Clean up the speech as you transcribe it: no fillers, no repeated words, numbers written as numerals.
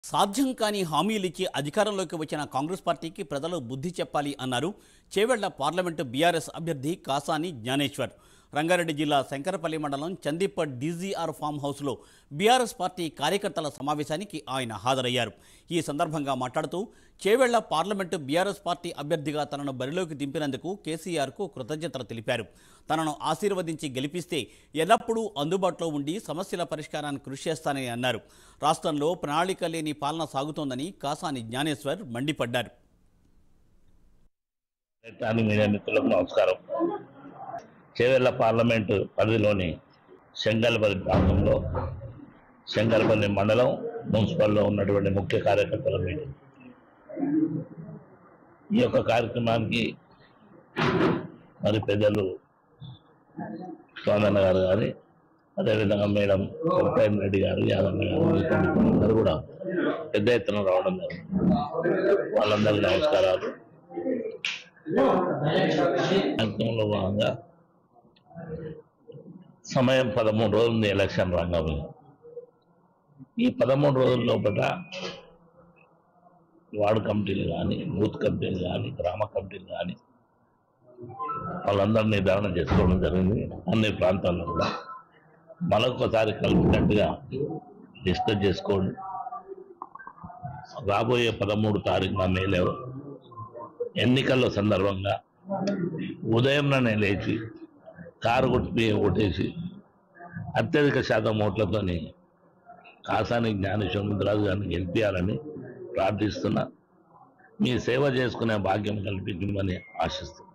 సాధ్యం కాని హామీలిచ్చి అధికారంలోకి వచ్చిన కాంగ్రెస్ పార్టీకి ప్రజలు బుద్ధి చెప్పాలి అన్నారు చేవెళ్ల పార్లమెంటు బీఆర్ఎస్ అభ్యర్థి కాసాని జ్ఞానేశ్వర్. రంగారెడ్డి జిల్లా శంకరపల్లి మండలం చందీపట్ డీజీఆర్ ఫామ్ హౌస్లో బీఆర్ఎస్ పార్టీ కార్యకర్తల సమావేశానికి ఆయన హాజరయ్యారు. ఈ సందర్భంగా మాట్లాడుతూ చేవెళ్ల పార్లమెంటు బీఆర్ఎస్ పార్టీ అభ్యర్థిగా తనను బరిలోకి దింపినందుకు కేసీఆర్కు కృతజ్ఞతలు తెలిపారు. తనను ఆశీర్వదించి గెలిపిస్తే ఎల్లప్పుడూ అందుబాటులో ఉండి సమస్యల పరిష్కారానికి కృషి చేస్తానని అన్నారు. రాష్ట్రంలో ప్రణాళిక లేని పాలన సాగుతోందని కాసాని జ్ఞానేశ్వర్ మండిపడ్డారు. నమస్కారం. చేవెళ్ల పార్లమెంటు పరిధిలోని శంకరపల్లి ప్రాంతంలో శంకరపల్లి మండలం మున్సిపల్లో ఉన్నటువంటి ముఖ్య కార్యకర్తల మీటింగ్. ఈ యొక్క కార్యక్రమానికి మరి పెద్దలు స్వామన్న గారు కానీ, అదేవిధంగా మేడం ప్రేమ్ రెడ్డి గారు, యాదన్న గారు, అందరూ కూడా పెద్ద ఎత్తున రావడం జరిగింది. వాళ్ళందరికీ నమస్కారాలు. కార్యక్రమంలో భాగంగా సమయం 13 రోజులు ఎలక్షన్ రంగంలో. ఈ 13 రోజుల లోపల వార్డు కమిటీలు కానీ, బూత్ కమిటీలు కానీ, గ్రామ కమిటీలు కానీ వాళ్ళందరూ నిర్ధారణ చేసుకోవడం జరిగింది. అన్ని ప్రాంతాల్లో కూడా మరొకసారి కలిపినట్టుగా డిస్కస్ చేసుకోండి. రాబోయే 13 తారీఖున మేలో ఎన్నికల సందర్భంగా ఉదయంలోనే లేచి కారు కొట్టి ఓటేసి అత్యధిక శాతం ఓట్లతోని కాసాని జ్ఞానేశ్వర్ ముద్రాజు గారిని గెలిపించాలని ప్రార్థిస్తున్నా. మీ సేవ చేసుకునే భాగ్యం కల్పించమని ఆశిస్తున్నాను.